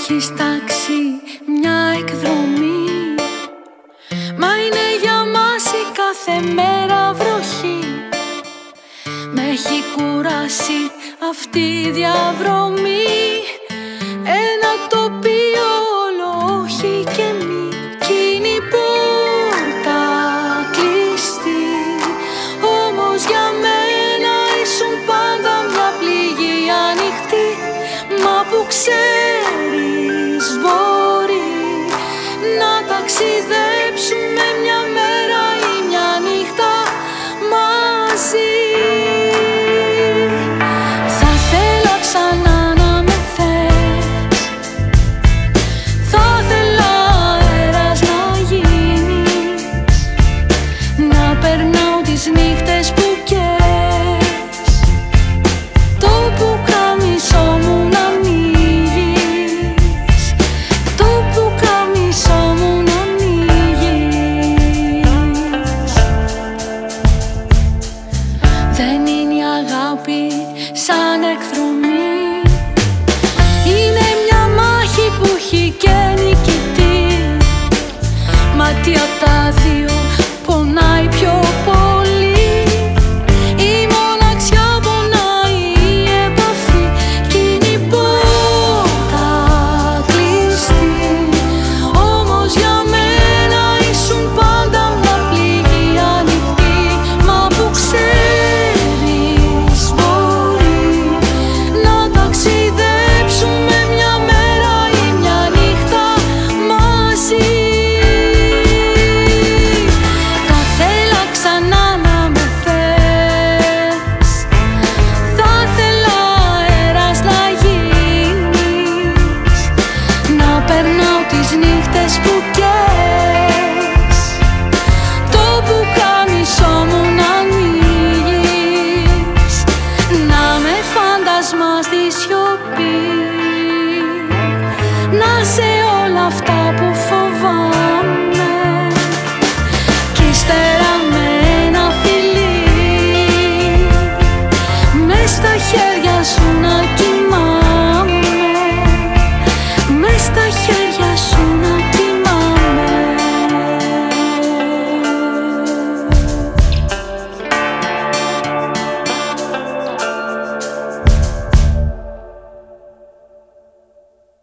έχεις τάξει μια εκδρομή, μα είναι για μας η κάθε μέρα βροχή. Μ' έχει κουράσει αυτή η διαδρομή, ένα τοπίο όλο όχι και μη, κι είναι η πόρτα κλειστή. Όμως για μένα ήσουν πάντα μια πληγή ανοιχτή, μα που ξέρεις μπορεί να ταξιδέψουμε μια μέρα ή μια νύχτα μαζί. Θα θέλα ξανά να με θες, θα θέλα αέρας να γίνεις, να περνάω τις νύχτες που καις, το πουκάμισό μου να ανοίγεις, το πουκάμισό μου να ανοίγεις. Δεν είναι η αγάπη σαν εκδρομή, είναι μια μάχη που έχει και νικητή. Μα τι απ' τα δύο πονάει πιο πολύ, η μοναξιά πονάει η επαφή, κι είναι η πόρτα κλειστή. Όμως για μένα ήσουν πάντα μια πληγή ανοιχτή, μα που ξέρεις μπορεί να ταξιδέψουμε μια μέρα ή μια νύχτα μαζί. Θα θέλα ξανά να με θες, θα θέλα αέρας να γίνεις, να περνάω τις νύχτες που καις, το πουκάμισό μου να ανοίγεις, να με φάντασμα στη σιωπή, να σε όλα αυτά που φοβάμαι, κι ύστερα με ένα φιλί μες στα χέρια σου να κοιμάμαι, μες στα χέρια σου να